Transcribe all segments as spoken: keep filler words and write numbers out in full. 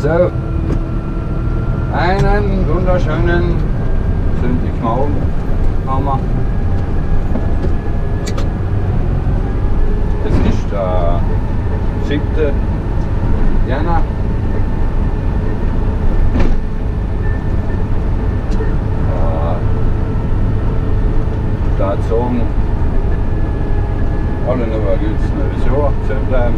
So, einen wunderschönen Sonntagmorgen haben wir. Es ist der siebte Jänner. Da sagen alle noch ein gutes neues Jahr zu bleiben.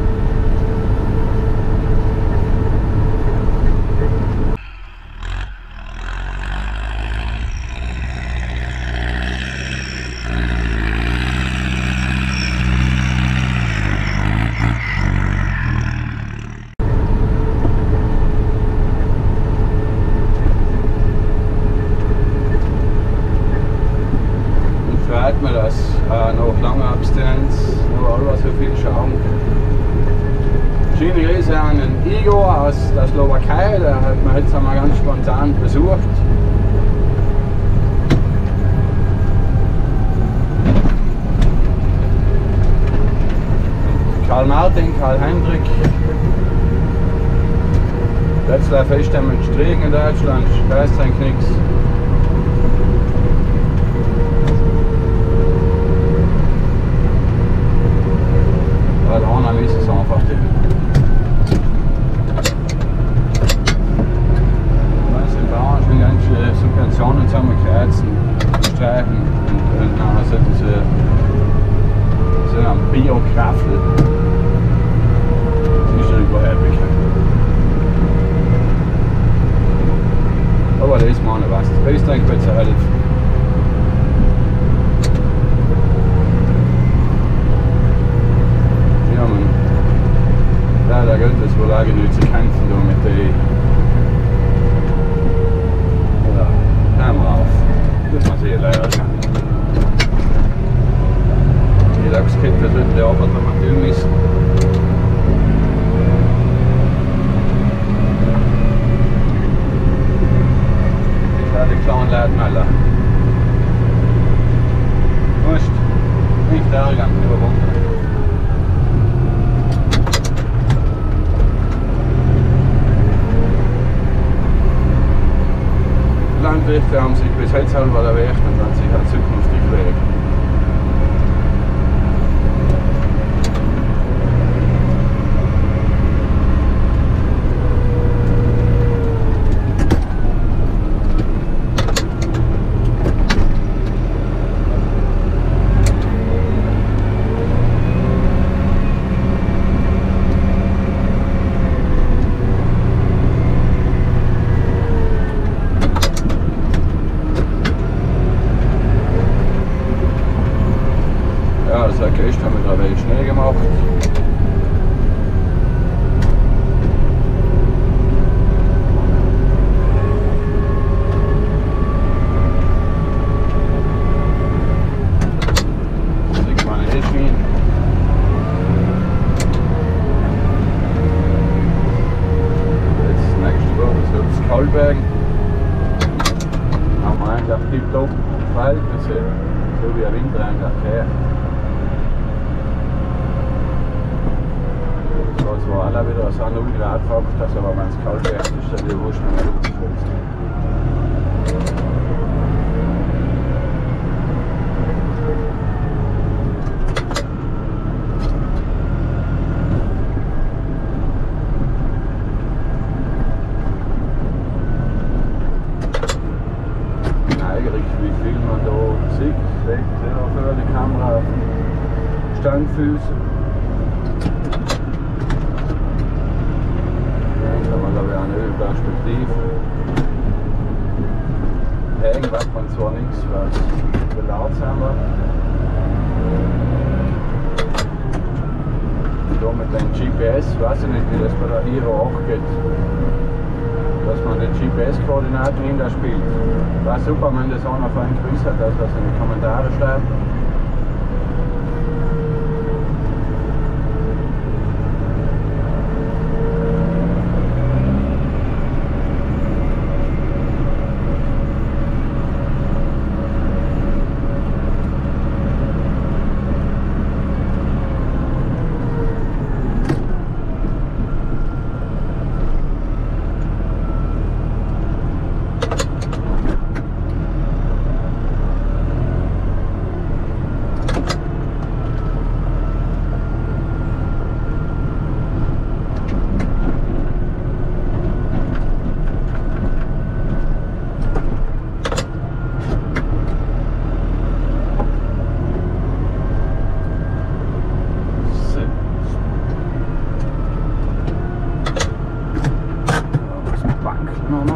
Freut mich, dass äh, nach langer Abstinenz noch alle so viel schauen. Schöne Grüße an den Igor aus der Slowakei, der hat mich jetzt einmal ganz spontan besucht. Und Karl Martin, Karl Hendrik. Jetzt fest mit Striegen in Deutschland, scheißt eigentlich nichts. Weil einer ist es einfach die. Weißt du, Bauern schon ganz viele Subventionen zusammenkreuzen, streichen und, und nachher so diese so ein Biokraftel. Das ist nicht überheblich. Aber das ist mal nicht was. Das Beste eigentlich bezahlt. Leider Gottes wohl auch genug zu kämpfen da mit den. Ja, hören wir auf. Das man sehen leider schon. Die Lachskette sollte die Arbeit, wenn man tun ist. Das war die kleinen Leitmelder. Wurscht. Nicht ärgern, überwunden. Landwirte haben sich bis jetzt selber erwähnt und dann sich auch zukünftig wählen. Gestern haben wir da wenig Schnee gemacht. Das liegt meine Eschmin. Jetzt nächste Woche soll es Kalbergen. Haben wir eigentlich auf tipptopp Verhältnisse, so wie ein Winter eigentlich her. Es war alle wieder so null Grad Fakt, also aber wenn es kalt wird, ist dann die Wurst nicht mehr aufgefüllt. Eigentlich, wie viel man da sieht, legt für die Kamera auf den Standfüßen. Perspektive. Hängen macht man zwar nichts, weil es laut sein wird. Da mit dem G P S, weiß ich nicht, wie das bei der Hero acht geht. Dass man die G P S-Koordinaten hinter spielt. War super, wenn das einer vorhin gewusst hat, dass das in die Kommentare schreibt.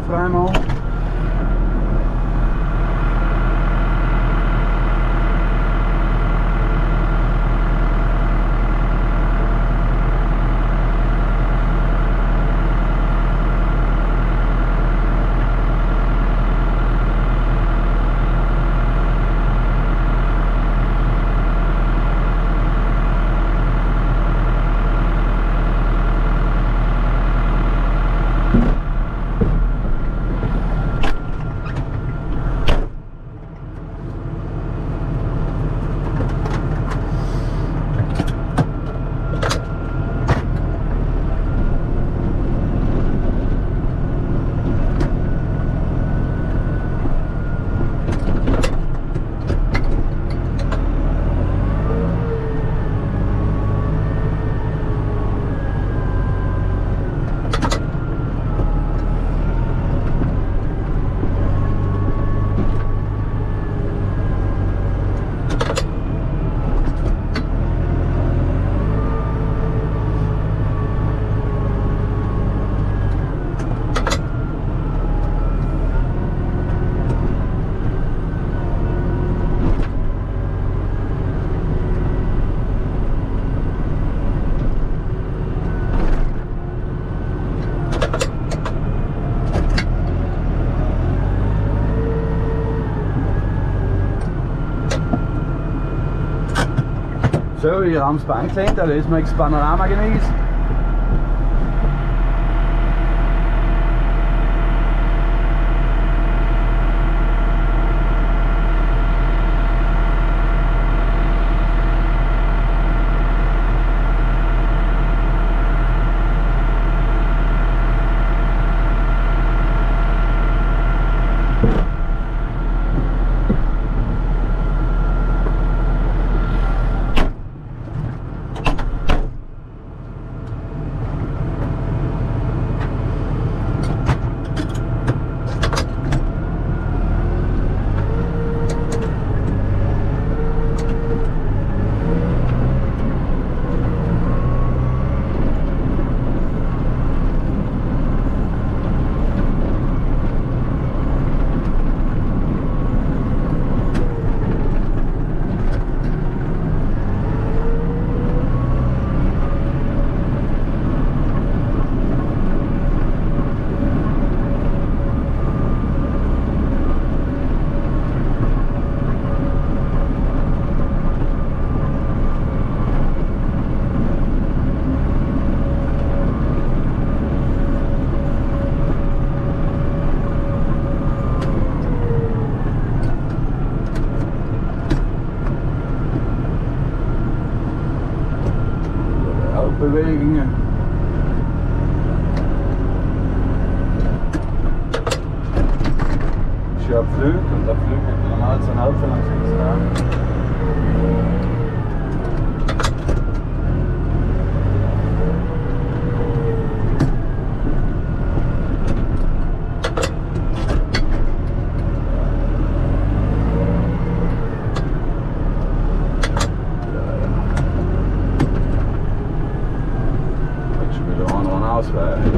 frei machen. So, hier haben sie angelehnt, da lassen wir das Panorama genießen. Bewegungen. Das ist ja ein Flug und der Flug hat normal so einen Hauptverlangsungsrahmen. Auswählen.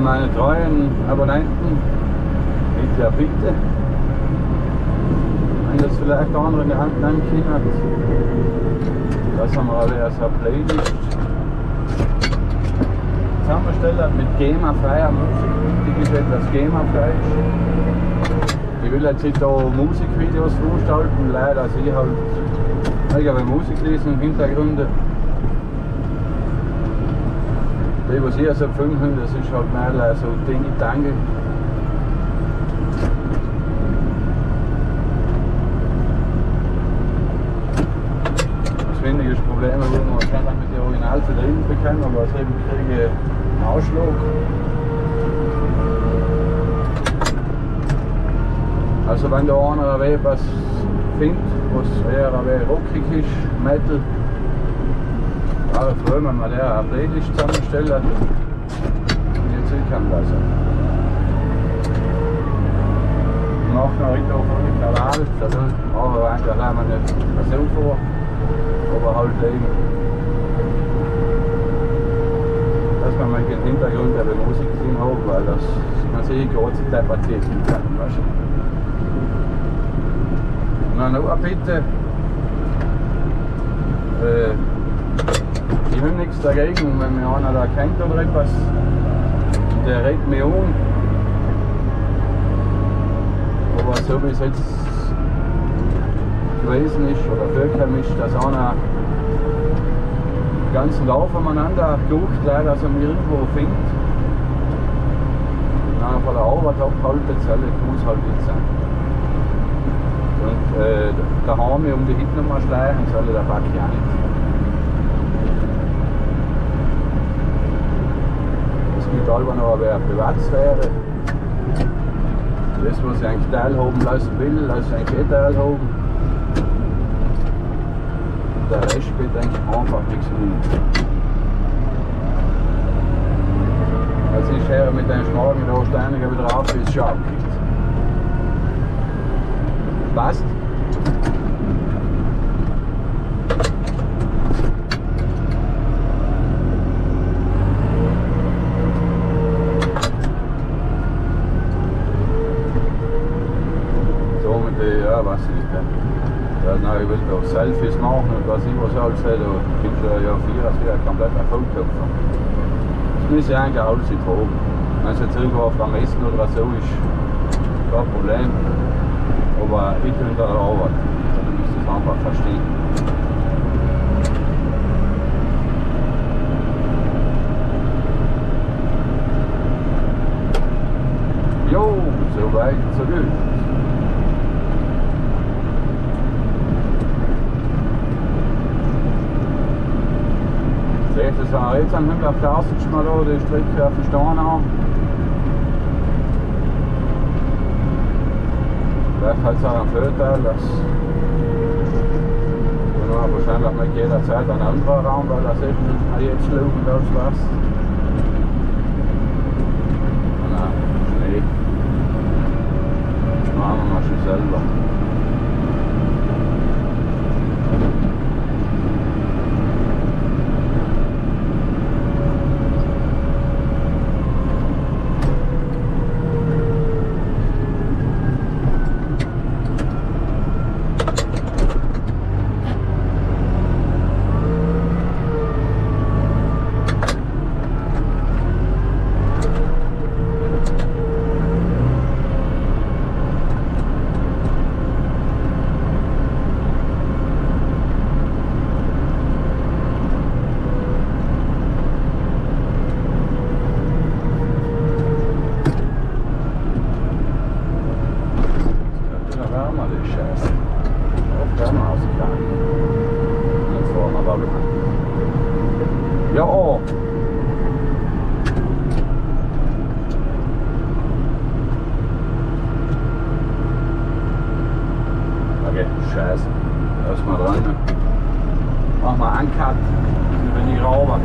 an meine treuen Abonnenten, bitte, bitte. Wenn das vielleicht der andere in die Hand nehmen kann. Das haben wir aber als eine Playlist zusammengestellt mit GEMA-freier Musik. Wichtig ist etwas GEMA-frei ist. Ich will jetzt nicht da Musikvideos veranstalten, leider sehe ich halt eigene Musik lesen im Hintergrund. Die, was ich so filmen, das ist halt mehr so Dingi-Dange. Weniges Probleme, wo man kann mit den Original verlegen bekommen, aber es eben kriege einen Ausschlag. Also wenn da einer etwas findet, was eher rockig ist, Metal, wäre ich froh, wenn man der eine Playlist zusammenstellt und die zukommen lassen. Ich mache noch richtig auf die Kanal, also aber eigentlich haben wir nicht so vor. Aber halt eben, dass man mal den Hintergrund der Musik drin hat, weil das man sich gerade so debattiert kann. Weißt du? Und dann noch eine Bitte, äh, ich habe nichts dagegen, wenn mir einer da kennt oder etwas, der redet mich um. Aber so wie es jetzt gewesen ist oder vorgekommen ist, dass einer den ganzen Lauf umeinander sucht, leider, dass er mich irgendwo findet. Und einer von der Arbeit abhalten soll, muss halt nicht sein. Und äh, daheim um die Hitnummer schleichen soll der Back ja nicht. Es gibt aber noch eine Privatsphäre. Das, was ich eigentlich teilhaben lassen will, lasse ich eigentlich eh teilhaben. Der Rest spielt eigentlich einfach nichts mit. Also ich höre mit den Schmarrn da Steiniger wieder auf, wie es schon abgeht. Passt? So mit der, ja, was ist denn? Ja, nein, ich will doch Selfies machen und was ich was alles hätte, da gibt es ja vier, also ja komplett ein Foto. Das muss ich eigentlich alles nicht haben. Wenn es jetzt irgendwo auf der Messe oder so ist, kein Problem. Aber ich tue da Arbeit, dann müsst ihr es einfach verstehen. Jo, so weit, so gut. Das war jetzt am Himmel auf der Aussicht mal da, die Strecke auf den Stein an. Vielleicht hat es auch einen Vorteil, dass man wahrscheinlich mit jeder Zeit einen anderen Raum, weil das eben jetzt schlugend als was. Nein, Schnee. Das machen wir mal schon selber. Ja. Okay, scheiße. Erstmal dran. Mach mal einen Cut, wenn ich raubert.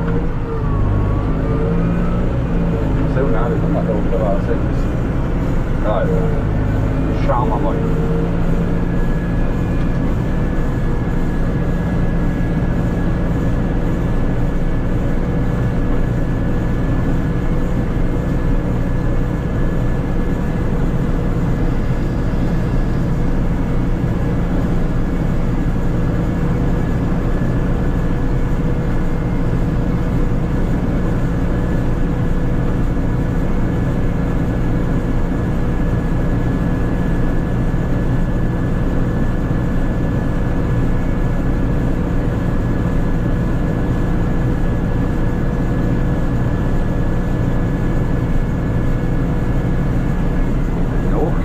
So, nein, das kann man da oben raus. Ja, ja. Schauen wir mal.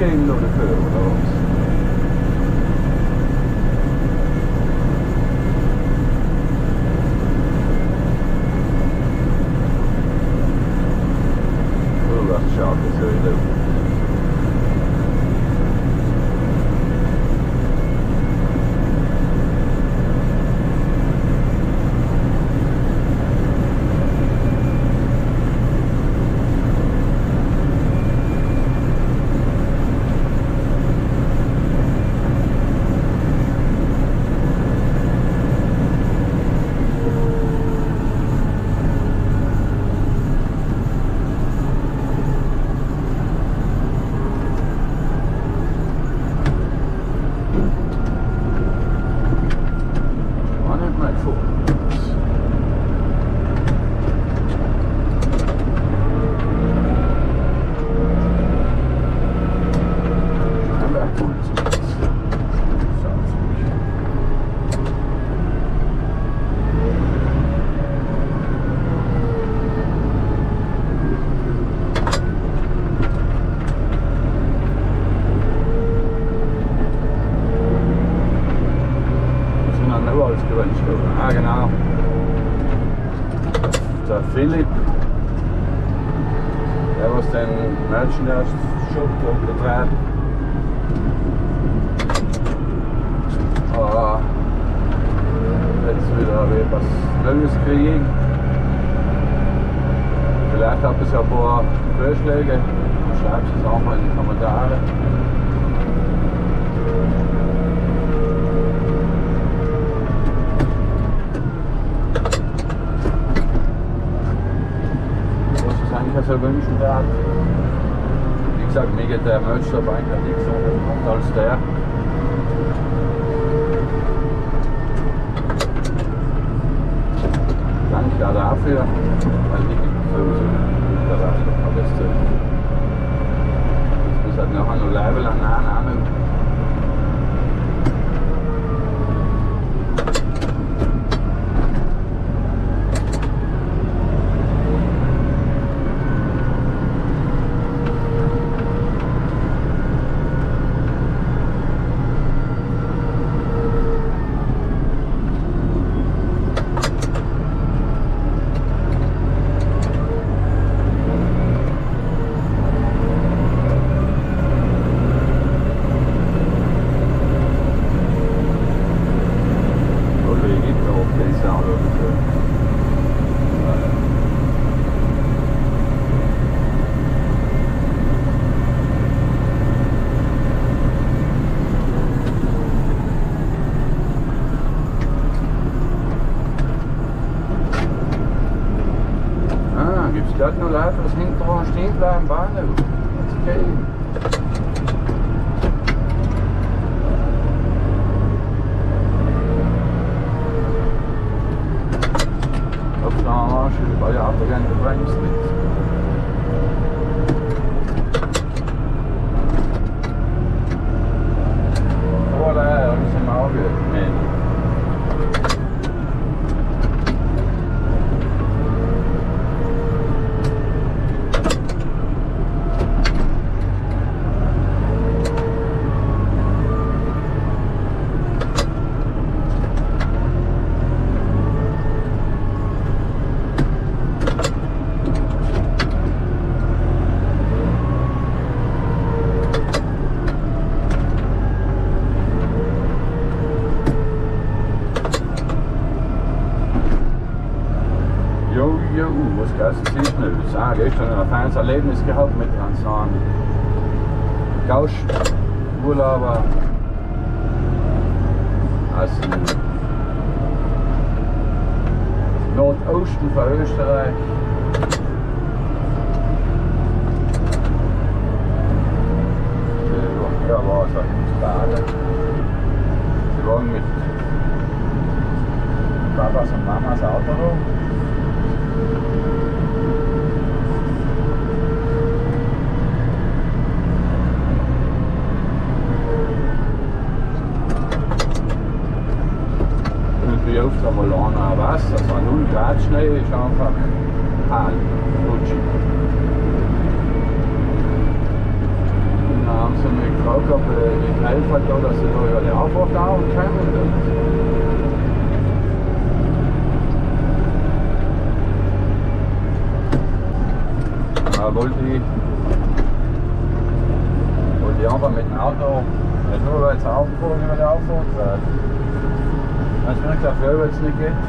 ausgeben dafür, oder was? Oh, das schaut so aus. Ah, genau. Der Philipp, der was den Merchandise Shop betreibt. Ah, jetzt wieder etwas Neues kriegen. Vielleicht habt ihr ein paar Vorschläge. Schreibt es auch mal in die Kommentare. Was er wünschen darf. Wie gesagt, mir geht der Merch-Shop eigentlich nichts anderes als der. Danke auch dafür, weil ich sowieso der Reise alles zu. Ich muss halt nachher noch Label annehmen. Dort noch Leute, was hinten dran stehen bleiben, Bahnhof. Okay. Auf der Arsch, weil ja aber gerne bremst nicht. Oh, da ist im Auge. Nee. Was Geistes ist nicht. Ich sage, gestern ein feines Erlebnis gehabt mit so einem Gausch-Urlauber aus dem Nordosten von Österreich. Ja, war es halt Tage. Sie waren mit Papas und Mamas Auto rum. Wie oft einmal an Wasser, also null Grad Schnee ist einfach kalt, rutschig. Dann haben sie helfen halt da, dass sie da über die Auffahrt da und kommen. Da wollte ich, wollte ich einfach mit dem Auto nicht nur jetzt rauffahren über die Auffahrt, weil es mir gesagt, weil es nicht geht.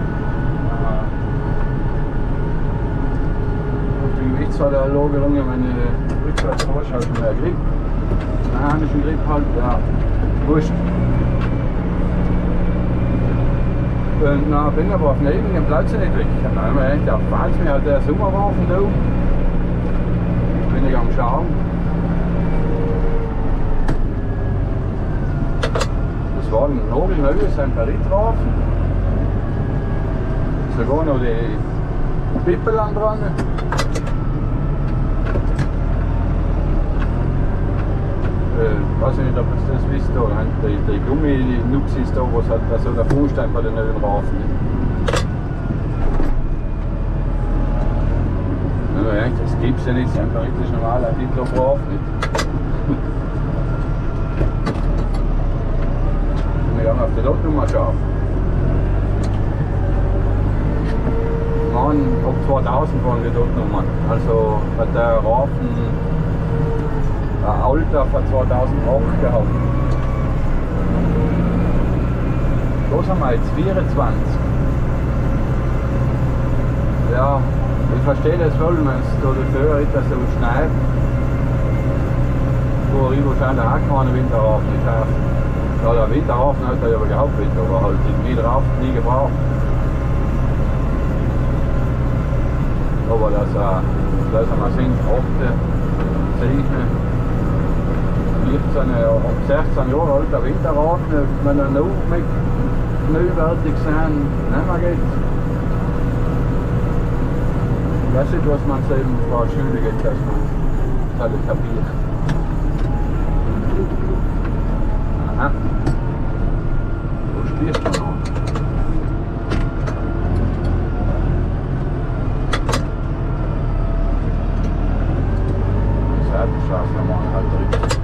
Auf die Gewichtsverlagerung, wenn ich rückwärts fahrst, habe ich mehr Grip. Mechanischen Grip halt, ja, wurscht. Und dann bin ich aber auf neben dem Platz nicht weg. Dann habe ich mir gedacht, da fällt mir halt der Sommerwaffen da. Bin ich am Schauen. Das war ein nagelneues Semperit-Waffen. Sogar noch die Pippel dran. Ich weiß nicht, ob ihr das wisst, da die, die Gummi-Nuxis da, was hat da so der Fundstein bei den neuen Rafen. Ja, das gibt es ja nicht, Semperit ist normal, ein Hitler-Rafen nicht. Wir haben auf die Lotnummer schauen. Mann, ab zweitausend waren die Lotnummern. Also hat der Rafen ein Alter von zweitausendacht gehabt. Da sind wir jetzt vierundzwanzig. Ja, ich verstehe das voll, wenn es da dafür ist, dass so schneit. Wo ich wahrscheinlich auch keine Winterrafen gekauft. Ja, der Winterrafen hat er aber gehabt, aber halt die Winterrafen nie gebraucht. Aber das, äh, das haben wir sind acht, zehn, vierzehn, ab sechzehn Jahre alter Winterrafen, wenn er noch mit neuwertig sind, nicht mehr geht. Ich weiß nicht, was man eben vor der Schule geht, dass man das alle kapiert. Aha. Wo spielst du noch? Die Seitenstraße nochmal halt richtig.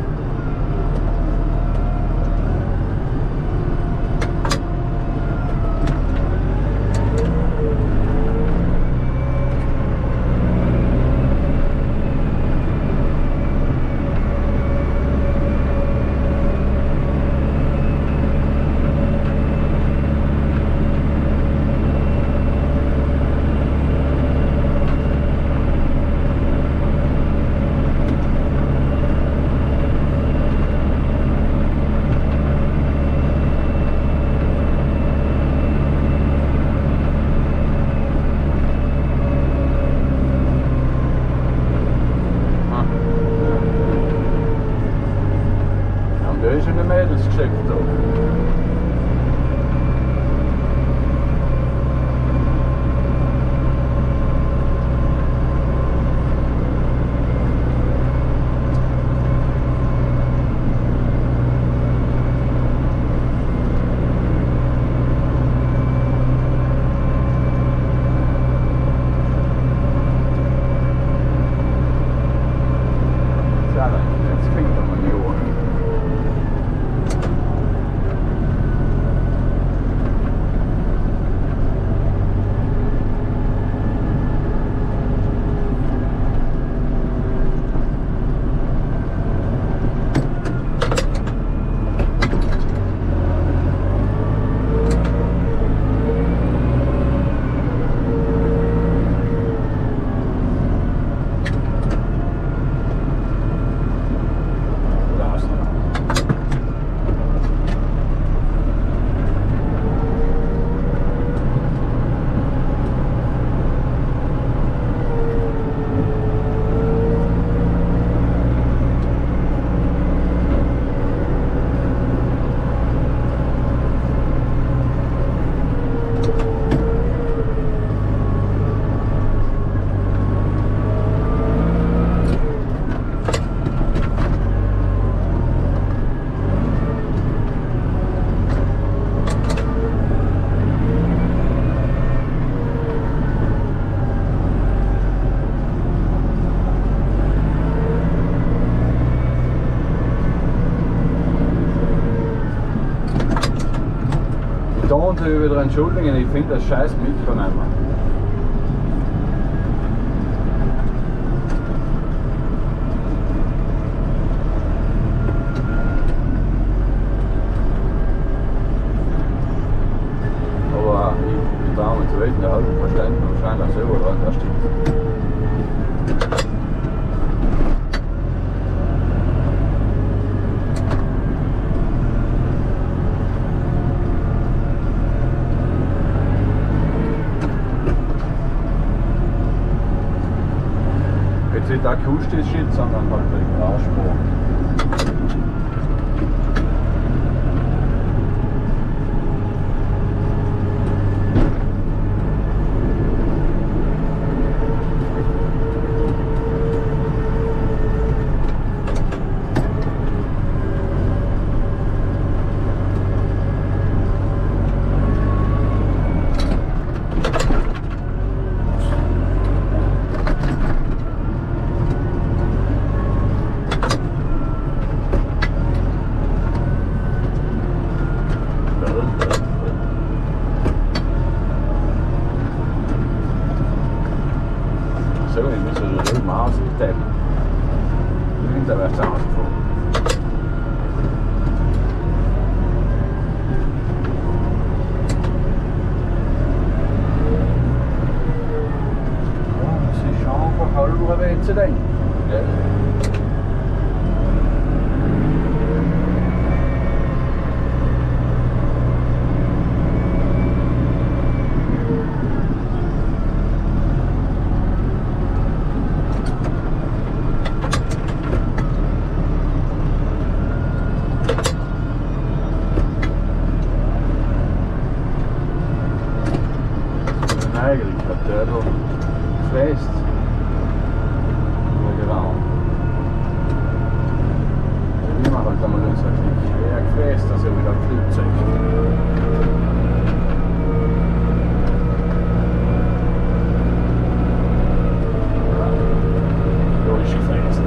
Mädels geschickt. natürlich wieder entschuldigen, ich finde das scheiß Mikro nicht mehr. Aber ich, ich war mir zu welchen halben verstanden und wahrscheinlich selber dran, das stimmt. Jetzt nicht akustisch shit, sondern halt wegen Arschbohr. So, ich muss also drüben aussehen. Da wäre es ausgefahren. Ja, das ist schon einfach halber Weg zu denken. Ja. Eigenlijk hat der da gefräst. Ja, genau. Wir machen halt einmal unser Klick. Er gefräst, also wieder ein Flugzeug. Da ist gefräst.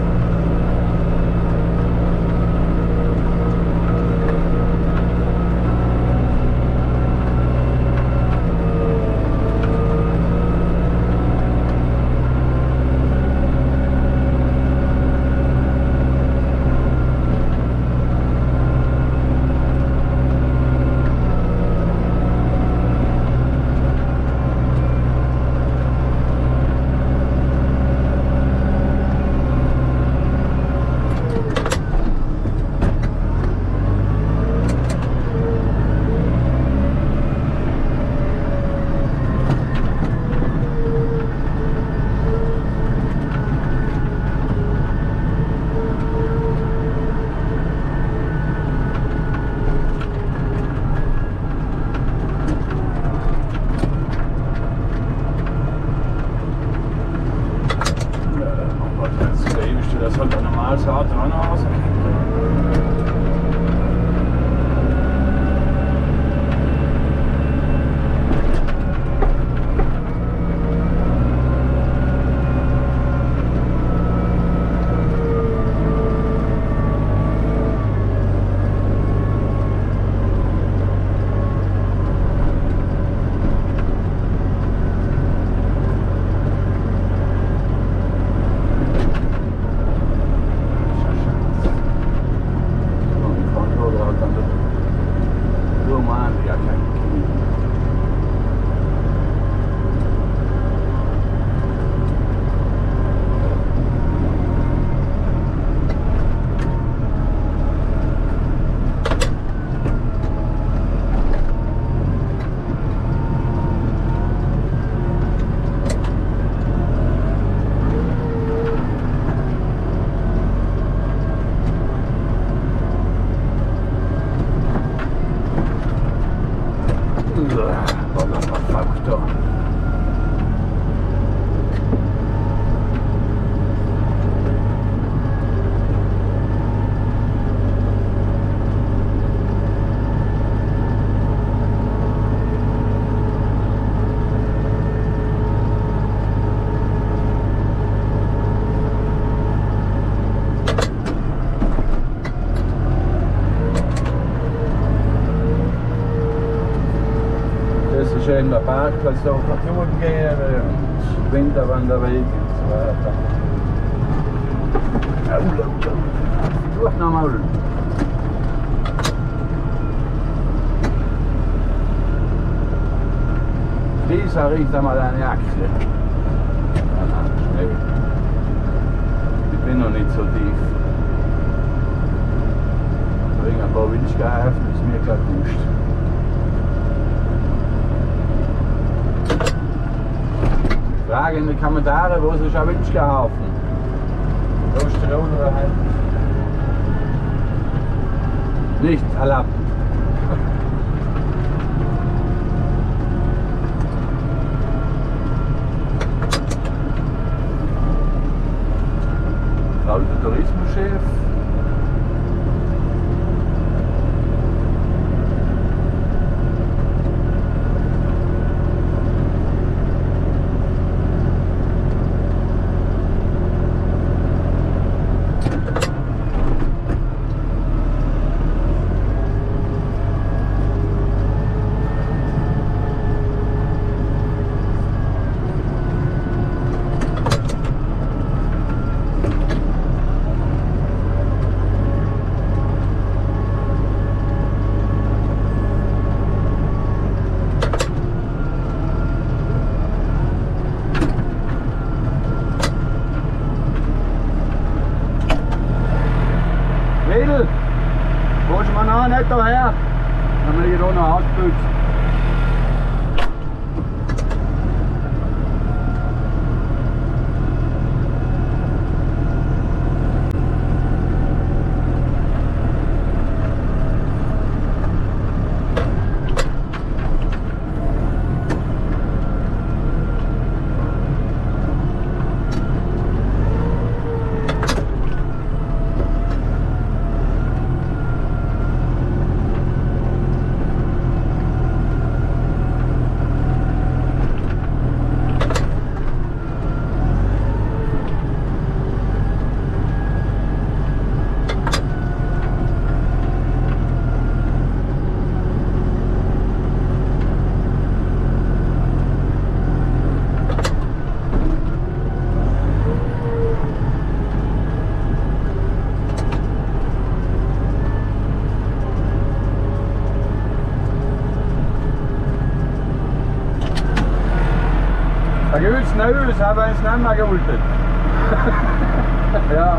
Das hat ein normales Auto auch noch rausgekriegt. schön der Parkplatz da vertun gehen und Winterwanderweg und so weiter. Aula, aula. Durch nochmal. Dieser riecht einmal eine Achse. Ja, nein, schnell. Ich bin noch nicht so tief. Ich bringe ein paar Windschleifen, ist mir gerade wurscht. Frage in die Kommentare, wo ist ein Windschleifen? Osterlohn oder halt? Nicht erlaubt. Der Tourismuschef. Mädel, willst du mir noch nicht daher? Dann will ich hier noch ausgeputzt. Da gibt es Neues, aber es nicht mehr geholfen. Ja.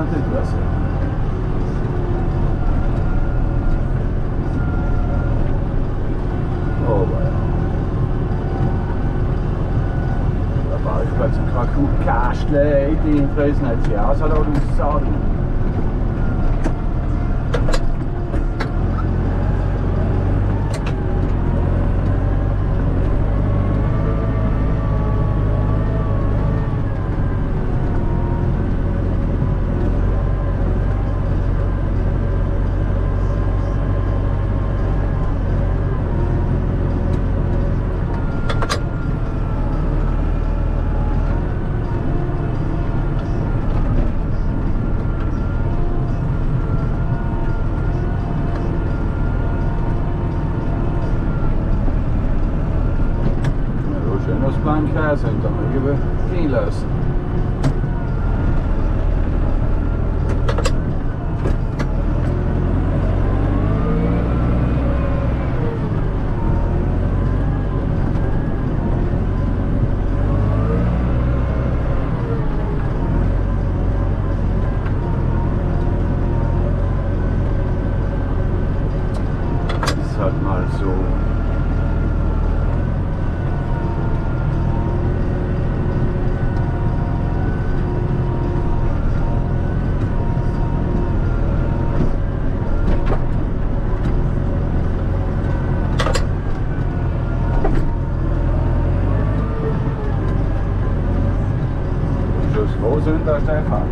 natürlich besser. Oh, ja. Da war ich plötzlich ein Kraku-Kastle, die in Fräsen als Jahr, soll auch nicht sagen. Käse und dann über gehen lassen. Das ist halt mal so. Wo sind da Stefan?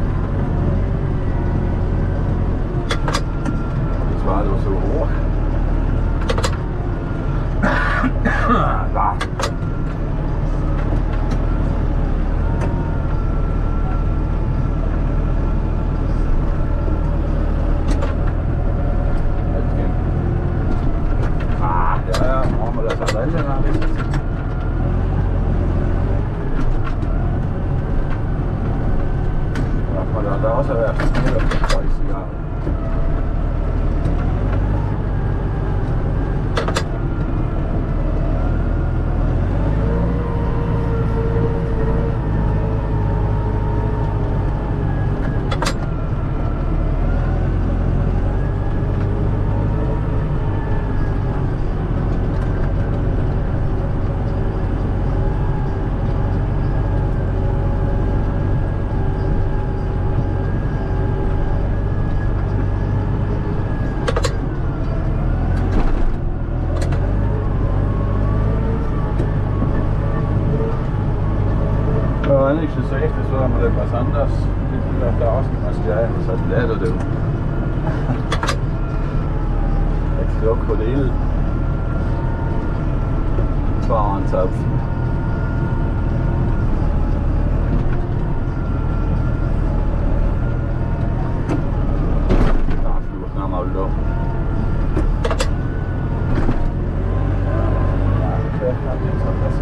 Das war doch so hoch. Da. Ah, ja, ja, machen wir das alleine nach. Da was er erst dreißig Jahre. Wenn ich das recht, das war mal etwas anders. Ich bin da außen als gleich, das heißt Leder, du. Extra Krokodil. Bauernzapfen. Da fluchen wir mal wieder. Ja, okay, dann geht's auch besser.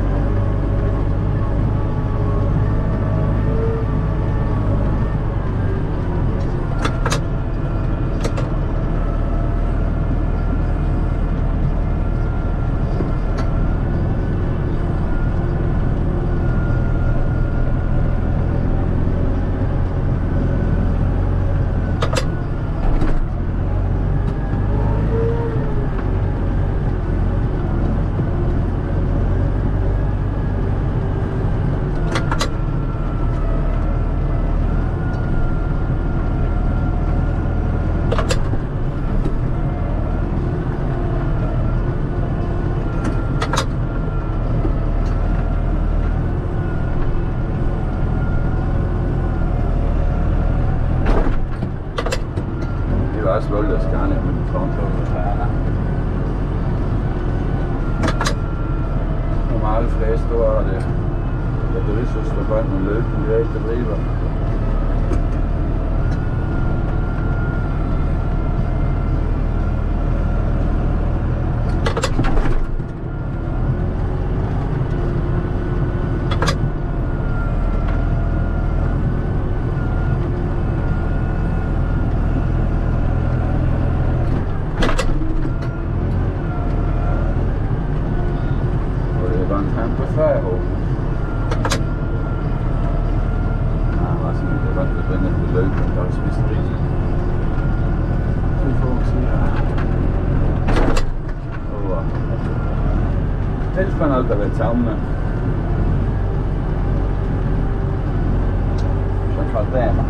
Ich wollte das gar nicht mit dem Frontloader fahren. Normal fräst du auch der, der Tourismus dabei und Löten direkt drüber. Frei hoch. Ah, was nicht, kann da drinnen belöten und alles ein bisschen drin. Aber hilft man halt aber zusammen. Schon kein Thema.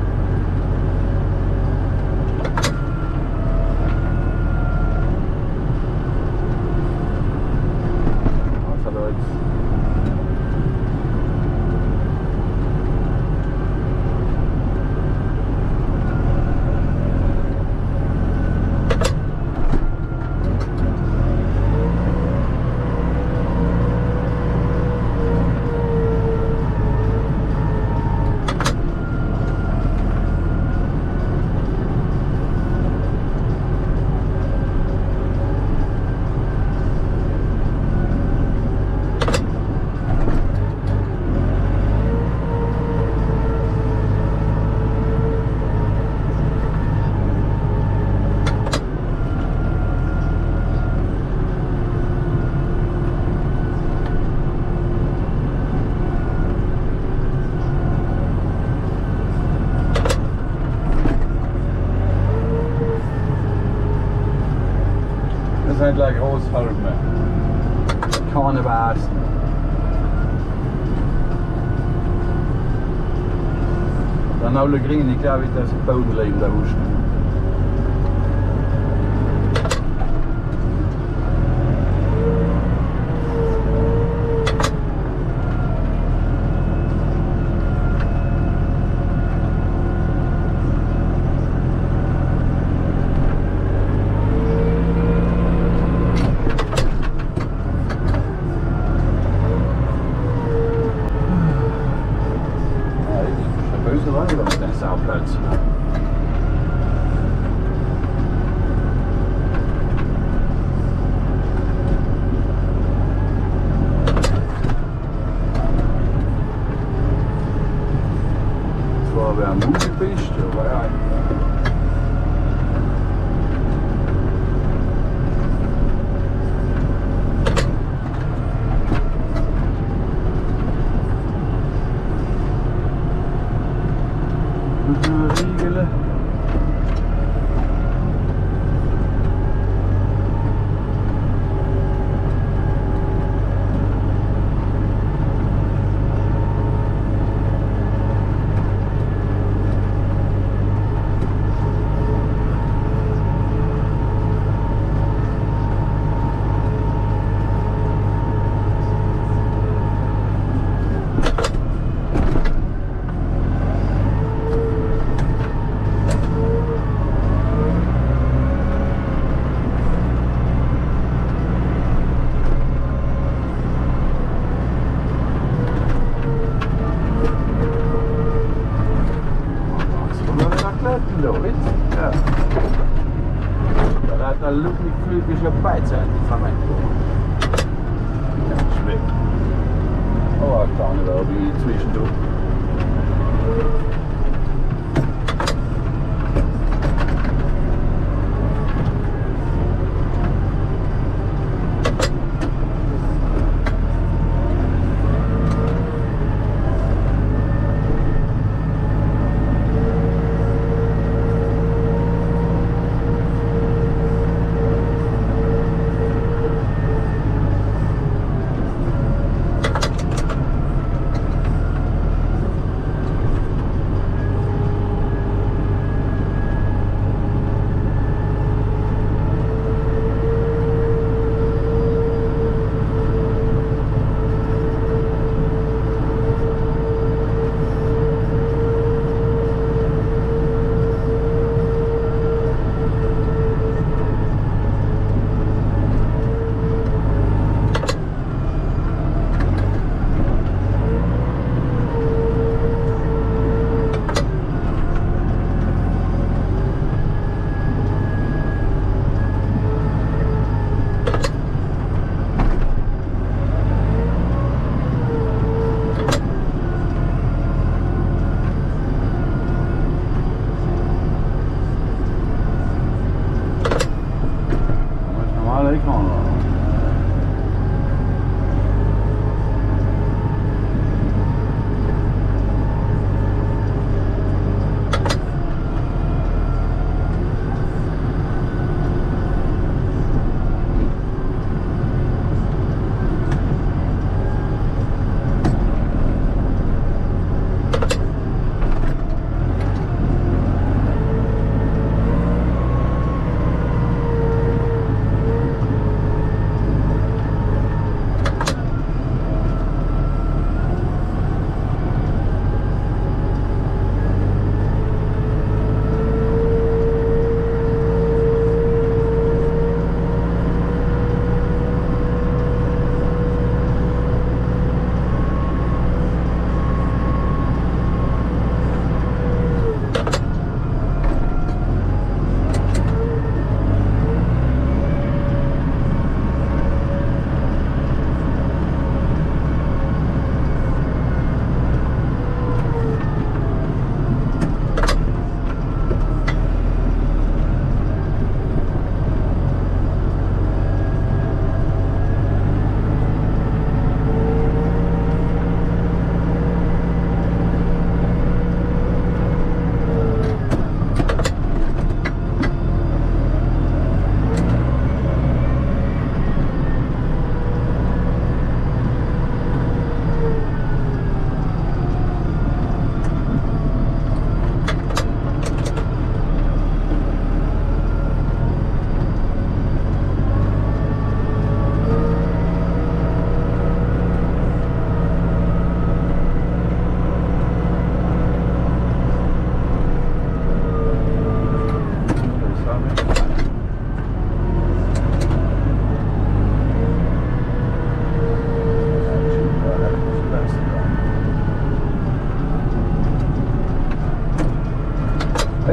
Das ist nicht groß halten. Keine Basen. Dann alle Gringen, ich glaube, dass im Boden liegen da unten. Wer mutig bist, aber ja. Riegele. Ja. Da hat er ludwig beidseitig verwendet. Ja, schmeckt. Oh, ich kann nicht, wie zwischendurch.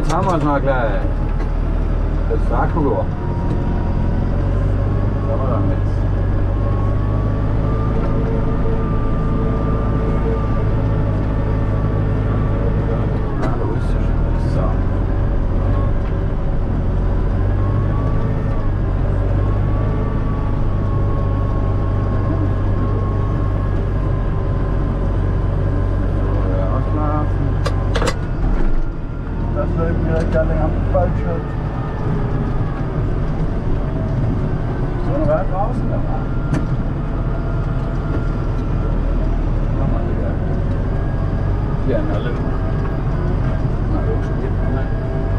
jetzt haben wir es mal gleich. Das Sakura. Was haben wir damit? Ah, da ist ja schon. So. Direkt an den Ballschutz. So, wer draußen da war? Mach mal wieder. Ja, na, Lüge. Na, wo steht man nicht?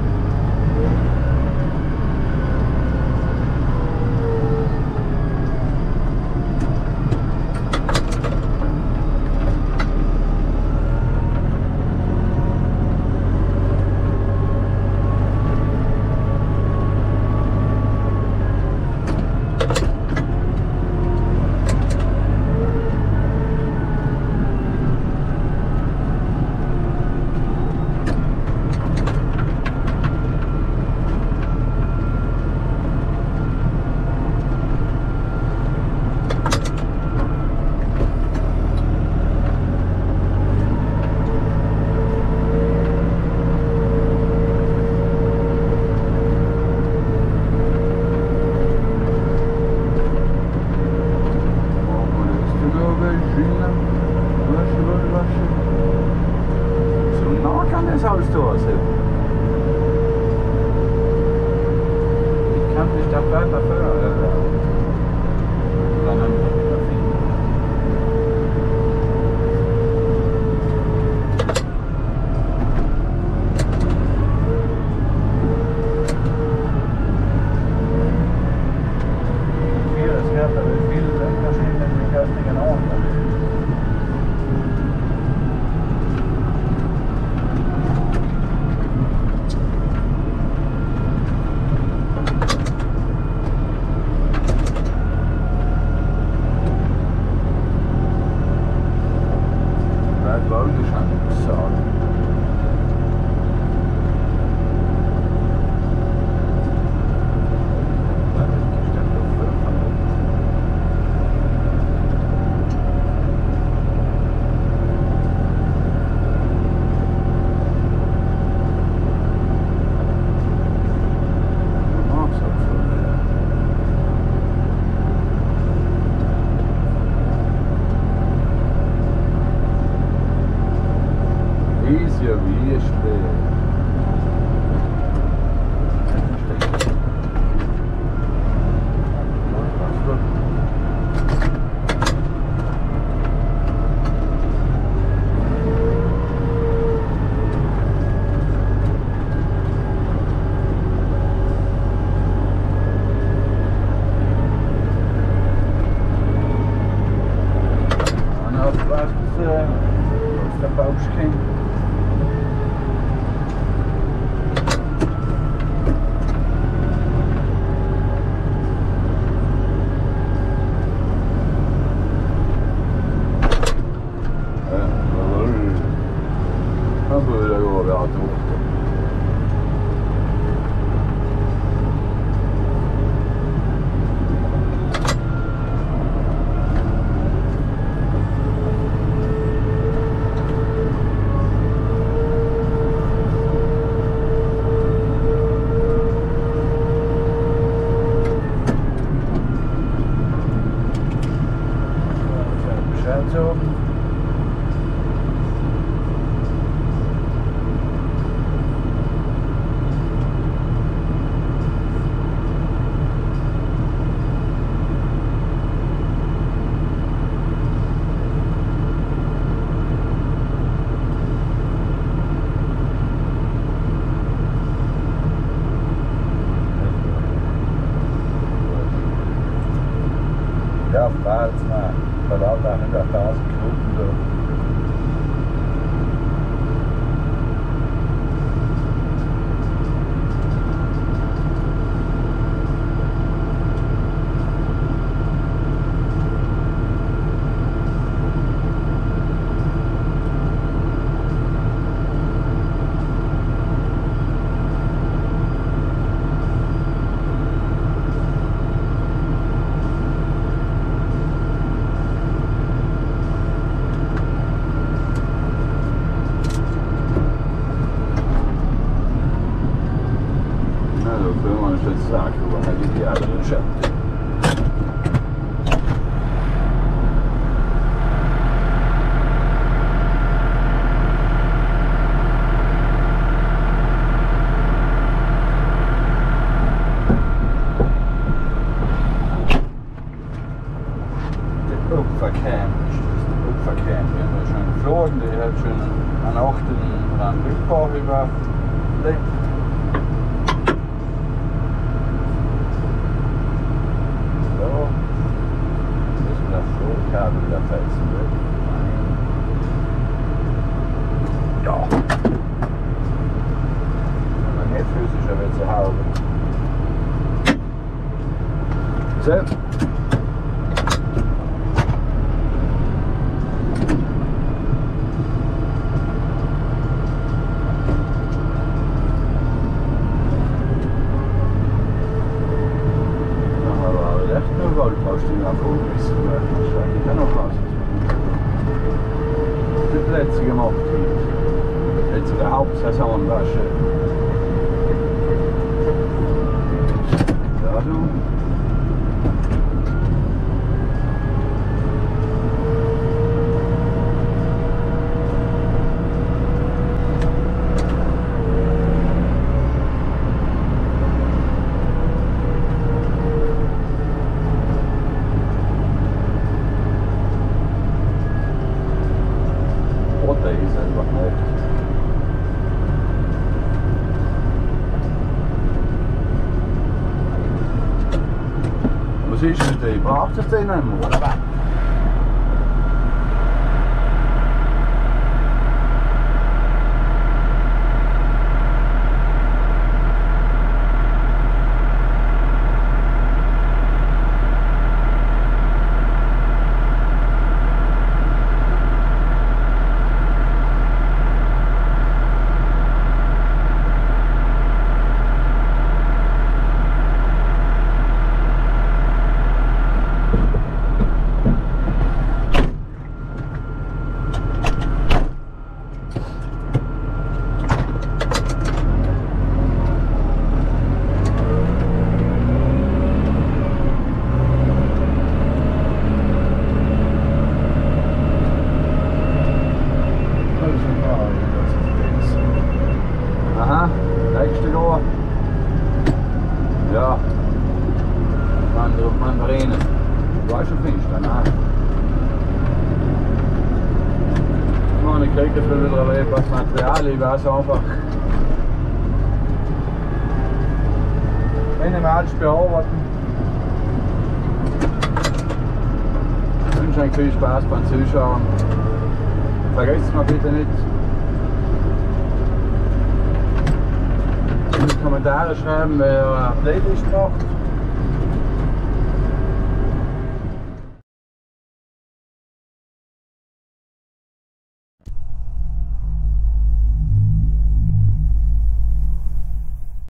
Ja, fahrt mal. Da lauter hunderttausend Knoten da. Verkehr. Wir haben schon geflogen, die hat schon an Achten einen Rückbau überlegt. So, müssen wir das Flugkabel wieder fälzen. Ja. Wenn man nicht physischer wird zu haben. So. Plätze gemacht wird. Jetzt in der Hauptsaison war schön. Da du. Was ist denn die? Braucht es den nicht mehr, oder was? Aha, nächste Jahr. Ja. Mandarinen. Du weißt schon Finster, ne? Ich kriege für wieder etwas Material, ich weiß einfach. Minimalisch bearbeiten. Ich wünsche euch viel Spaß beim Zuschauen. Vergesst es mal bitte nicht. In die Kommentare schreiben, wer eine Playlist macht.